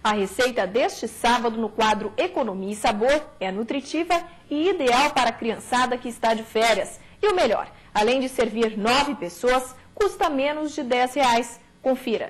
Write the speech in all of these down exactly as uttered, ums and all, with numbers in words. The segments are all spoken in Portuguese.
A receita deste sábado no quadro Economia e Sabor é nutritiva e ideal para a criançada que está de férias. E o melhor, além de servir nove pessoas, custa menos de dez reais. Confira.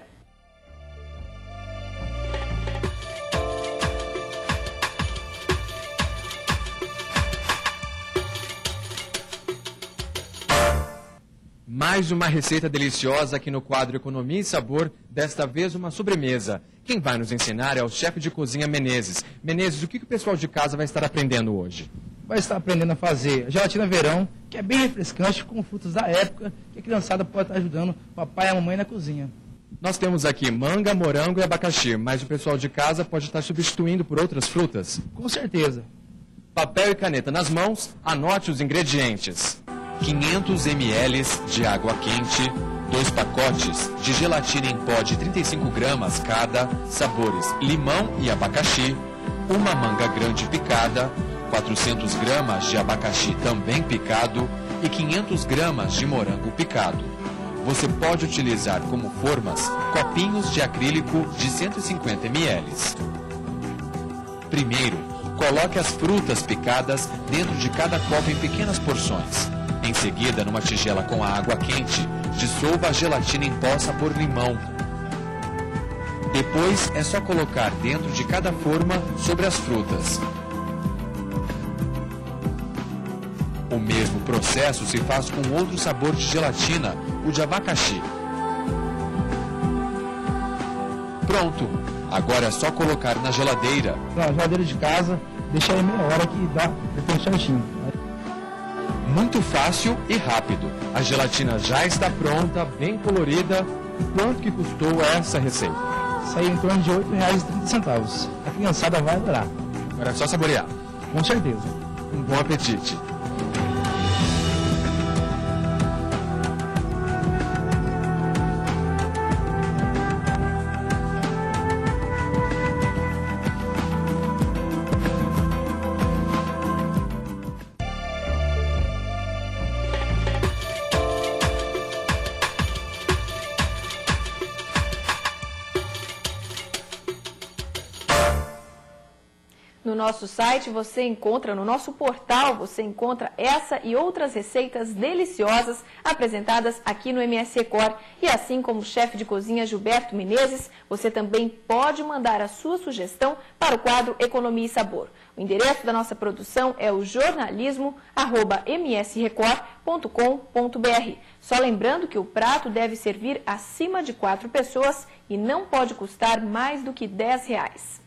Mais uma receita deliciosa aqui no quadro Economia e Sabor, desta vez uma sobremesa. Quem vai nos ensinar é o chefe de cozinha Menezes. Menezes, o que, que o pessoal de casa vai estar aprendendo hoje? Vai estar aprendendo a fazer gelatina verão, que é bem refrescante, com frutos da época, que a criançada pode estar ajudando o papai e a mamãe na cozinha. Nós temos aqui manga, morango e abacaxi, mas o pessoal de casa pode estar substituindo por outras frutas? Com certeza. Papel e caneta nas mãos, anote os ingredientes. quinhentos mililitros de água quente, dois pacotes de gelatina em pó de trinta e cinco gramas cada, sabores limão e abacaxi, uma manga grande picada, quatrocentos gramas de abacaxi também picado e quinhentos gramas de morango picado. Você pode utilizar como formas copinhos de acrílico de cento e cinquenta mililitros. Primeiro, coloque as frutas picadas dentro de cada copo em pequenas porções. Em seguida, numa tigela com a água quente, dissolva a gelatina em pó sabor limão. Depois, é só colocar dentro de cada forma sobre as frutas. O mesmo processo se faz com outro sabor de gelatina, o de abacaxi. Pronto! Agora é só colocar na geladeira. Na geladeira de casa, deixa aí meia hora que dá para certinho. Muito fácil e rápido. A gelatina já está pronta, bem colorida. Quanto que custou essa receita? Saiu em torno de oito reais e trinta centavos. A criançada vai adorar. Agora é só saborear. Com certeza. Um bom apetite. No nosso site você encontra, no nosso portal, você encontra essa e outras receitas deliciosas apresentadas aqui no M S Record. E assim como o chefe de cozinha Gilberto Menezes, você também pode mandar a sua sugestão para o quadro Economia e Sabor. O endereço da nossa produção é o jornalismo arroba m s record ponto com ponto b r. Só lembrando que o prato deve servir acima de quatro pessoas e não pode custar mais do que dez reais.